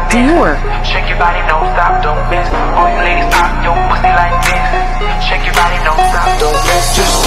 Dior. Shake your body, don't stop, don't miss. All you ladies pop your pussy like this. Shake your body, don't stop, don't miss. Just